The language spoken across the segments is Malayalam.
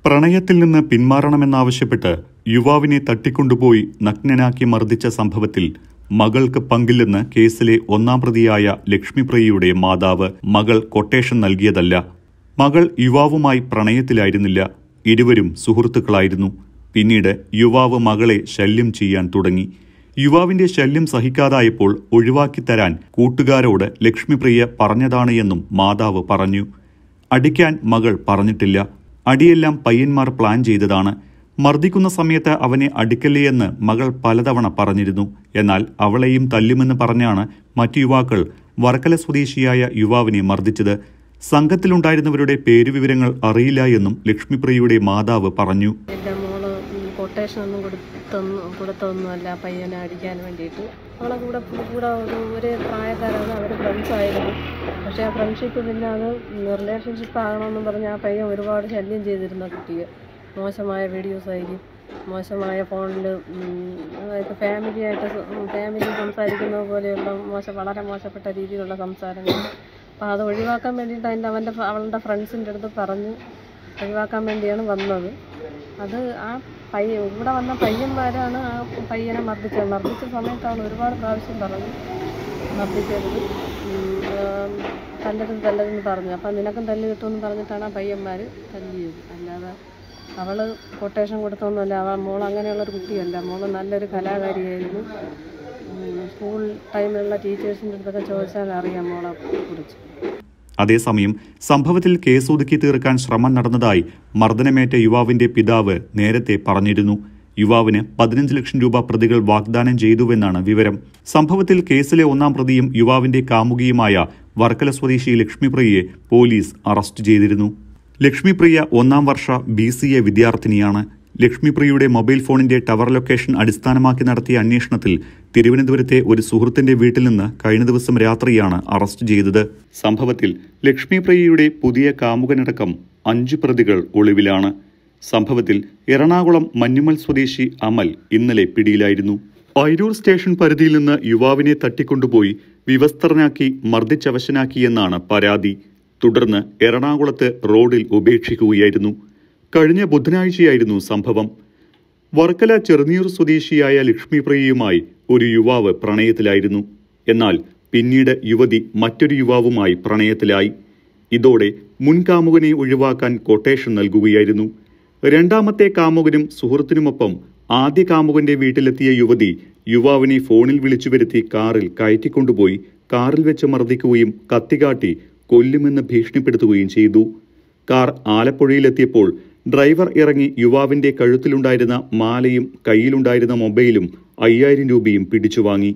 പ്രണയത്തിൽ നിന്ന് പിന്മാറണമെന്നാവശ്യപ്പെട്ട് യുവാവിനെ തട്ടിക്കൊണ്ടുപോയി നഗ്നനാക്കി മർദ്ദിച്ച സംഭവത്തിൽ മകൾക്ക് പങ്കില്ലെന്ന് കേസിലെ ഒന്നാം പ്രതിയായ ലക്ഷ്മിപ്രിയയുടെ മാതാവ് മകൾ കൊട്ടേഷൻ നൽകിയതല്ല. മകൾ യുവാവുമായി പ്രണയത്തിലായിരുന്നില്ല. ഇരുവരും സുഹൃത്തുക്കളായിരുന്നു. പിന്നീട് യുവാവ് മകളെ ശല്യം ചെയ്യാൻ തുടങ്ങി. യുവാവിന്റെ ശല്യം സഹിക്കാതായപ്പോൾ ഒഴിവാക്കിത്തരാൻ കൂട്ടുകാരോട് ലക്ഷ്മിപ്രിയ പറഞ്ഞതാണ് എന്നും മാതാവ് പറഞ്ഞു. അടിക്കാൻ മകൾ പറഞ്ഞിട്ടില്ല. അടിയെല്ലാം പയ്യന്മാർ പ്ലാൻ ചെയ്തതാണ്. മർദ്ദിക്കുന്ന സമയത്ത് അവനെ അടിക്കല്ലേ എന്ന് മകൾ പലതവണ പറഞ്ഞിരുന്നു. എന്നാൽ അവളെയും തല്ലുമെന്ന് പറഞ്ഞാണ് മറ്റു യുവാക്കൾ വർക്കല സ്വദേശിയായ യുവാവിനെ മർദ്ദിച്ചത്. സംഘത്തിലുണ്ടായിരുന്നവരുടെ പേരുവിവരങ്ങൾ അറിയില്ല എന്നും ലക്ഷ്മിപ്രിയയുടെ മാതാവ് പറഞ്ഞു. കൊട്ടേഷനൊന്നും കൊടുത്തൊന്നുമല്ല പയ്യനെ അടിക്കാൻ വേണ്ടിയിട്ട്. അവളെ കൂടെ ഒരു പ്രായക്കാരാണ്, അവർ ഫ്രണ്ട്സായിരുന്നു. പക്ഷേ ആ ഫ്രണ്ട്ഷിപ്പ് പിന്നെ അത് റിലേഷൻഷിപ്പ് ആകണമെന്നും പറഞ്ഞ് ആ പയ്യൻ ഒരുപാട് ശല്യം ചെയ്തിരുന്ന കുട്ടിയെ. മോശമായ വീഡിയോസ് ആയിരിക്കും, മോശമായ ഫോണിൽ ഫാമിലി സംസാരിക്കുന്നത് പോലെയുള്ള വളരെ മോശപ്പെട്ട രീതിയിലുള്ള സംസാരങ്ങൾ. അപ്പോൾ അത് ഒഴിവാക്കാൻ വേണ്ടിയിട്ട് അവളുടെ ഫ്രണ്ട്സിൻ്റെ അടുത്ത് പറഞ്ഞ് ഒഴിവാക്കാൻ വേണ്ടിയാണ് വന്നത്. അത് ആ ഇവിടെ വന്ന പയ്യന്മാരാണ് ആ പയ്യനെ മർദ്ദിച്ച സമയത്താണ് ഒരുപാട് പ്രാവശ്യം പറഞ്ഞു മർദ്ദിക്കരുത്, തല്ലരുതെന്ന് പറഞ്ഞു. അപ്പം നിനക്കും തല്ല് കിട്ടുമെന്ന് പറഞ്ഞിട്ടാണ് ആ പയ്യന്മാർ തല്ലിയത്. അല്ലാതെ അവൾ കൊട്ടേഷൻ കൊടുത്തൊന്നുമല്ല. മോൾ അങ്ങനെയുള്ളൊരു കുട്ടിയല്ല. മോൾ നല്ലൊരു കലാകാരിയായിരുന്നു. സ്കൂൾ ടൈമിലുള്ള ടീച്ചേഴ്സിൻ്റെ അടുത്തൊക്കെ ചോദിച്ചാൽ അറിയാം മോളെ കുറിച്ച്. അതേസമയം സംഭവത്തിൽ കേസൊതുക്കി തീർക്കാൻ ശ്രമം നടന്നതായി മർദ്ദനമേറ്റ യുവാവിന്റെ പിതാവ് നേരത്തെ പറഞ്ഞിരുന്നു. യുവാവിന് 15 ലക്ഷം രൂപ പ്രതികൾ വാഗ്ദാനം ചെയ്തുവെന്നാണ് വിവരം. സംഭവത്തിൽ കേസിലെ ഒന്നാം പ്രതിയും യുവാവിന്റെ കാമുകിയുമായ വർക്കല സ്വദേശി ലക്ഷ്മിപ്രിയയെ പോലീസ് അറസ്റ്റ് ചെയ്തിരുന്നു. ലക്ഷ്മിപ്രിയ 1ാം വർഷ BCA വിദ്യാർത്ഥിനിയാണ്. ലക്ഷ്മിപ്രിയയുടെ മൊബൈൽ ഫോണിന്റെ ടവർ ലൊക്കേഷൻ അടിസ്ഥാനമാക്കി നടത്തിയ അന്വേഷണത്തിൽ തിരുവനന്തപുരത്തെ ഒരു സുഹൃത്തിന്റെ വീട്ടിൽ നിന്ന് കഴിഞ്ഞ ദിവസം രാത്രിയാണ് അറസ്റ്റ് ചെയ്തത്. സംഭവത്തിൽ ലക്ഷ്മിപ്രിയയുടെ പുതിയ കാമുകനടക്കം 5 പ്രതികൾ ഒളിവിലാണ്. സംഭവത്തിൽ എറണാകുളം മഞ്ഞുമൽ സ്വദേശി അമൽ ഇന്നലെ പിടിയിലായിരുന്നു. അയിരൂർ സ്റ്റേഷൻ പരിധിയിൽ നിന്ന് യുവാവിനെ തട്ടിക്കൊണ്ടുപോയി വിവസ്ത്രനാക്കി മർദ്ദിച്ചവശനാക്കിയെന്നാണ് പരാതി. തുടർന്ന് എറണാകുളത്ത് റോഡിൽ ഉപേക്ഷിക്കുകയായിരുന്നു. കഴിഞ്ഞ ബുധനാഴ്ചയായിരുന്നു സംഭവം. വർക്കല ചെറുനീർ സ്വദേശിയായ ലക്ഷ്മിപ്രിയയുമായി ഒരു യുവാവ് പ്രണയത്തിലായിരുന്നു. എന്നാൽ പിന്നീട് യുവതി മറ്റൊരു യുവാവുമായി പ്രണയത്തിലായി. ഇതോടെ മുൻ കാമുകനെ ഒഴിവാക്കാൻ കൊട്ടേഷൻ നൽകുകയായിരുന്നു. രണ്ടാമത്തെ കാമുകനും സുഹൃത്തിനുമൊപ്പം ആദ്യ കാമുകന്റെ വീട്ടിലെത്തിയ യുവതി യുവാവിനെ ഫോണിൽ വിളിച്ചു വരുത്തി കാറിൽ കയറ്റിക്കൊണ്ടുപോയി കാറിൽ വെച്ച് മർദ്ദിക്കുകയും കത്തികാട്ടി കൊല്ലുമെന്ന് ഭീഷണിപ്പെടുത്തുകയും ചെയ്തു. കാർ ആലപ്പുഴയിലെത്തിയപ്പോൾ ഡ്രൈവർ ഇറങ്ങി യുവാവിന്റെ കഴുത്തിലുണ്ടായിരുന്ന മാലയും കയ്യിലുണ്ടായിരുന്ന മൊബൈലും 5000 രൂപയും പിടിച്ചുവാങ്ങി.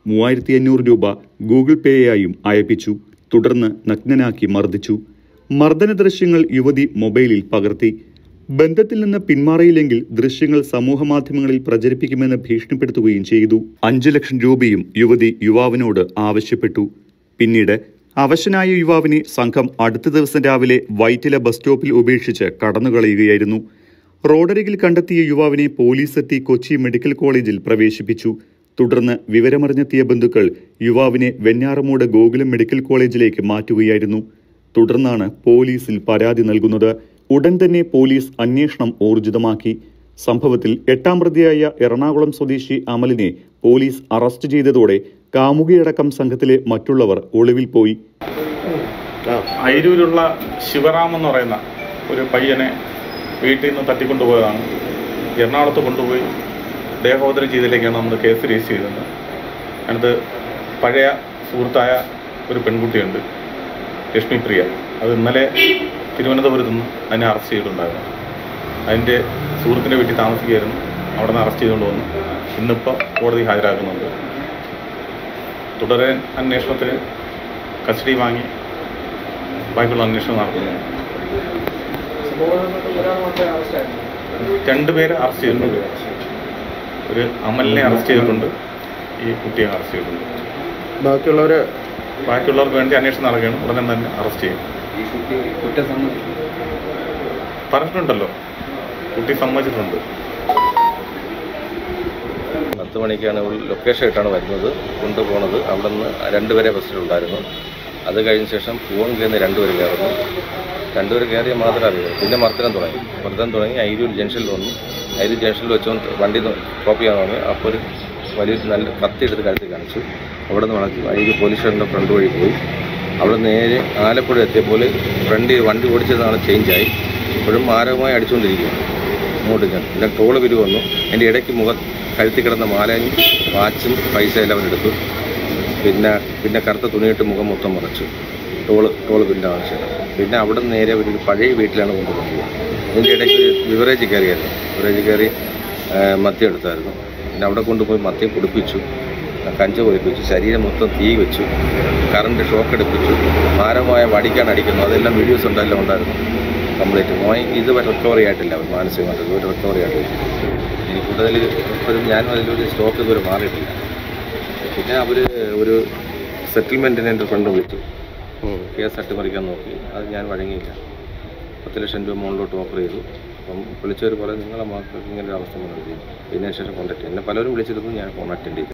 3500 രൂപ ഗൂഗിൾ പേയായും അയപ്പിച്ചു. തുടർന്ന് നഗ്നനാക്കി മർദ്ദിച്ചു. മർദ്ദന ദൃശ്യങ്ങൾ യുവതി മൊബൈലിൽ പകർത്തി. ബന്ധത്തിൽ നിന്ന് പിന്മാറിയില്ലെങ്കിൽ ദൃശ്യങ്ങൾ സമൂഹമാധ്യമങ്ങളിൽ പ്രചരിപ്പിക്കുമെന്ന് ഭീഷണിപ്പെടുത്തുകയും ചെയ്തു. 5 ലക്ഷം രൂപയും യുവതി യുവാവിനോട് ആവശ്യപ്പെട്ടു. പിന്നീട് അവശനായ യുവാവിനെ സംഘം അടുത്ത ദിവസം രാവിലെ വൈറ്റില ബസ് സ്റ്റോപ്പിൽ ഉപേക്ഷിച്ച് കടന്നുകളയുകയായിരുന്നു. റോഡരികിൽ കണ്ടെത്തിയ യുവാവിനെ പോലീസ് എത്തി കൊച്ചി മെഡിക്കൽ കോളേജിൽ പ്രവേശിപ്പിച്ചു. തുടർന്ന് വിവരമറിഞ്ഞെത്തിയ ബന്ധുക്കൾ യുവാവിനെ വെഞ്ഞാറമൂട് ഗോകുലം മെഡിക്കൽ കോളേജിലേക്ക് മാറ്റുകയായിരുന്നു. തുടർന്നാണ് പോലീസിൽ പരാതി നൽകുന്നത്. ഉടൻ തന്നെ പോലീസ് അന്വേഷണം ഊർജിതമാക്കി. സംഭവത്തിൽ 8ാം പ്രതിയായ എറണാകുളം സ്വദേശി അമലിനെ പോലീസ് അറസ്റ്റ് ചെയ്തതോടെ കാമുകിയടക്കം സംഘത്തിലെ മറ്റുള്ളവർ ഒളിവിൽ പോയി. അയിരൂരുള്ള ശിവറാം എന്ന് പറയുന്ന ഒരു പയ്യനെ വീട്ടിൽ നിന്ന് തട്ടിക്കൊണ്ടുപോയതാണ്. എറണാകുളത്ത് കൊണ്ടുപോയി ദേഹോദരം ചെയ്തതിലേക്കാണ് നമ്മൾ കേസ് രജിസ്റ്റർ ചെയ്തത്. അതിനകത്ത് പഴയ സുഹൃത്തായ ഒരു പെൺകുട്ടിയുണ്ട്, ലക്ഷ്മിപ്രിയ. അത് ഇന്നലെ തിരുവനന്തപുരത്ത് നിന്ന് അതിനെ അറസ്റ്റ് ചെയ്തിട്ടുണ്ടായിരുന്നു. അതിൻ്റെ സുഹൃത്തിൻ്റെ വീട്ടിൽ താമസിക്കുകയായിരുന്നു. അവിടെ നിന്ന് അറസ്റ്റ് ചെയ്തുകൊണ്ട് വന്നു. ഇന്നിപ്പോൾ കോടതി ഹാജരാക്കുന്നുണ്ട്. തുടരെ അന്വേഷണത്തിന് കസ്റ്റഡി വാങ്ങി ബാക്കിയുള്ള അന്വേഷണം നടത്തുന്നു. 2 പേരെ അറസ്റ്റ് ചെയ്തിട്ടുണ്ട്. ഒരു അമലിനെ അറസ്റ്റ് ചെയ്തിട്ടുണ്ട്, ഈ കുട്ടിയെ അറസ്റ്റ് ചെയ്തിട്ടുണ്ട്. ബാക്കിയുള്ളവർക്ക് വേണ്ടി അന്വേഷണം നടക്കുകയാണ്. ഉടനെ തന്നെ അറസ്റ്റ് ചെയ്യും. പറഞ്ഞിട്ടുണ്ടല്ലോ, കുട്ടി സമ്മതിച്ചിട്ടുണ്ട്. 10 മണിക്കാണ് ലൊക്കേഷൻ ആയിട്ടാണ് വരുന്നത്, കൊണ്ടുപോകുന്നത്. അവിടെ നിന്ന് 2 പേരെ ബസ്സിലുണ്ടായിരുന്നു. അത് കഴിഞ്ഞ ശേഷം പൂവങ്കിൽ നിന്ന് 2 പേര് കയറുന്നു. രണ്ടുപേർ കയറിയാൽ മാത്രമേ അറിയുള്ളൂ. പിന്നെ മർദ്ദനം തുടങ്ങി അയിരൂർ ജംഗ്ഷനിൽ വന്നു. അയിരൂർ ജംഗ്ഷനിൽ വെച്ചുകൊണ്ട് വണ്ടി സ്റ്റോപ്പ് ചെയ്യാൻ തുടങ്ങി. അപ്പോൾ ഒരു വലിയൊരു നല്ല കത്തി എടുത്ത് കഴുത്തിൽ കാണിച്ചു. അവിടെ നിന്ന് വളർത്തി അയിരൂർ പോലീസ് സ്റ്റേഷൻ്റെ ഫ്രണ്ട് വഴി പോയി. അവിടെ നേരെ ആലപ്പുഴ എത്തിയപ്പോൾ വണ്ടി ഓടിച്ചതാണ് ചേഞ്ചായി. ഇപ്പോഴും മാരകമായി അടിച്ചുകൊണ്ടിരിക്കുകയാണ്. അങ്ങോട്ട് ഞാൻ പിന്നെ ടോള് പിരിവ് വന്നു. എൻ്റെ ഇടയ്ക്ക് കഴുത്തി കിടന്ന മാലയും വാച്ചും പൈസ എല്ലാം അവരെടുത്തു. പിന്നെ കറുത്ത തുണിയിട്ട് മുഖം മൊത്തം മറച്ചു. ടോള് പിന്നെ ആവശ്യം. പിന്നെ അവിടെ നിന്ന് നേരെ ഒരു പഴയ വീട്ടിലാണ് കൊണ്ടുപോകുന്നത്. അതിൻ്റെ ഇടയ്ക്ക് ഒരു ബിവറേജ് കയറി മദ്യം എടുത്തായിരുന്നു. പിന്നെ അവിടെ കൊണ്ടുപോയി മദ്യം കുടിപ്പിച്ചു, കഞ്ച കുടിപ്പിച്ചു, ശരീരം മൊത്തം തീ വെച്ചു, കറണ്ട് ഷോക്ക് എടുപ്പിച്ചു, മാരകമായ വടിക്കാണ് അടിക്കുന്നത്. അതെല്ലാം വീഡിയോസ് എല്ലാം ഉണ്ടായിരുന്നു. കംപ്ലീറ്റ് ഇത് റിക്കവറി ആയിട്ടില്ല. അവർ മാനസികമായിട്ട് ഒരു റിക്കവറി ആയിട്ടില്ല. ഇനി കൂടുതൽ ഇപ്പോഴും ഞാനും അതിലൊരു സ്റ്റോക്ക് ഇതുവരെ മാറിയിട്ടില്ല. പിന്നെ അവർ ഒരു സെറ്റിൽമെൻറ്റിന് എൻ്റെ ഫ്രണ്ട് വിളിച്ചു. കേസ് അട്ടിമറിക്കാൻ നോക്കി. അത് ഞാൻ വഴങ്ങിയില്ല. 10 ലക്ഷം രൂപ മുകളിലോട്ട് ഓഫർ ചെയ്തു. അപ്പം വിളിച്ചവർ പറയും നിങ്ങളെ മക്കൾക്ക് ഇങ്ങനെ ഒരു അവസ്ഥ വന്നിട്ട് പിന്നെ ശേഷം കോൺടാക്ട് ചെയ്യും. എന്നെ പലരും വിളിച്ചിരുന്നു, ഞാൻ ഫോൺ അറ്റൻഡ് ചെയ്തു.